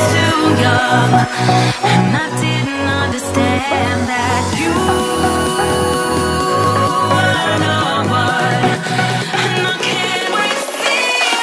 too young, and I didn't understand that you were no one, and I can't wait to see you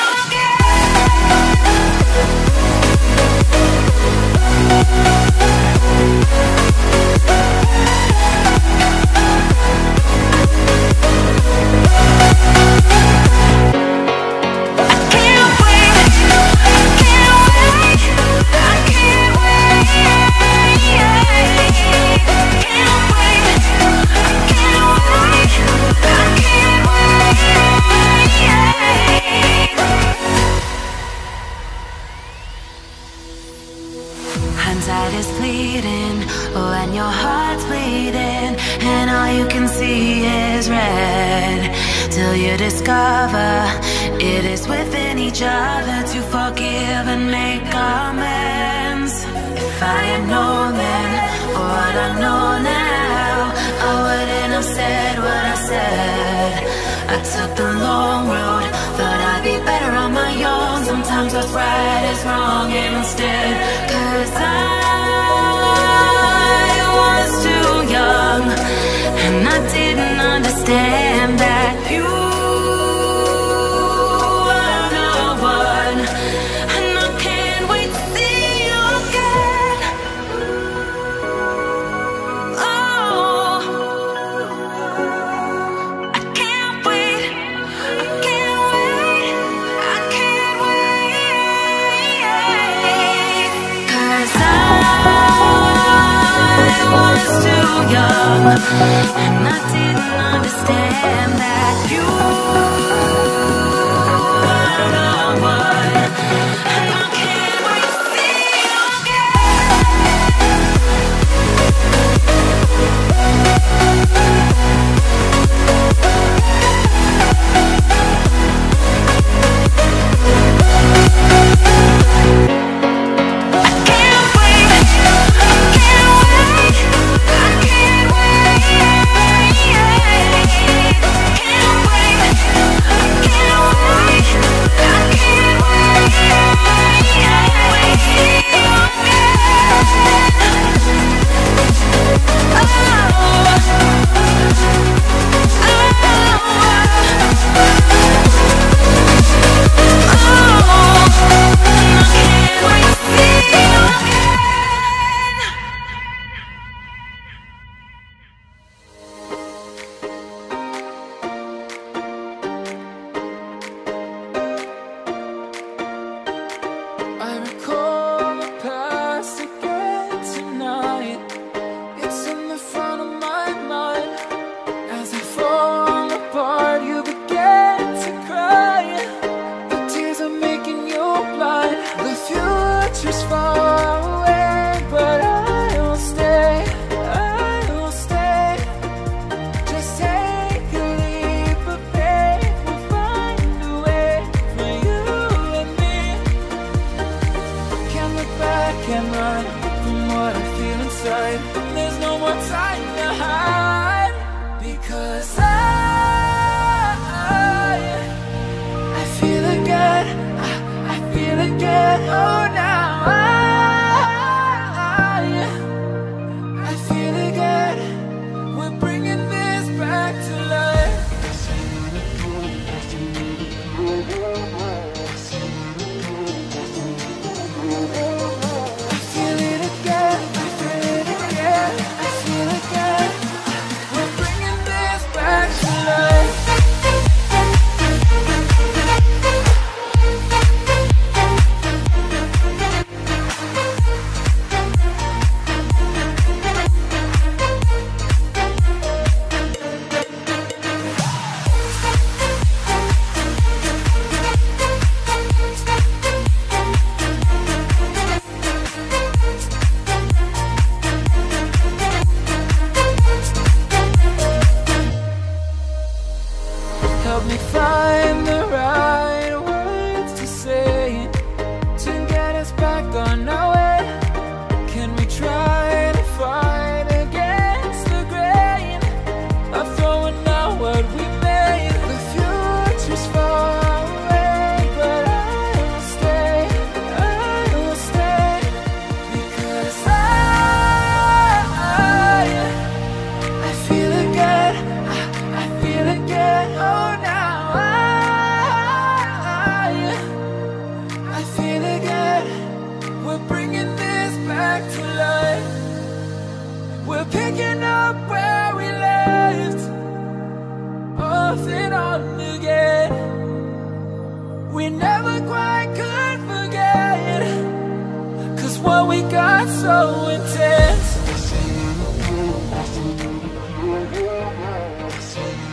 hindsight is fleeting, oh, and your heart's bleeding, and all you can see is red, till you discover it is within each other to forgive and make amends. If I had known then, or what I know now, I wouldn't have said what I said. I took the long road, thought I'd be better on my own. Sometimes what's right is wrong instead, 'cause I was too young, and I didn't understand that you were the one, and I can't wait to see you again. Oh, I can't wait, I can't wait, I can't wait, 'cause I was too young, and I didn't understand that you were the one, and I can't wait to see you again, I feel it again, I feel it again. We're picking up where we left, off and on again. We never quite could forget, 'cause what we got so intense.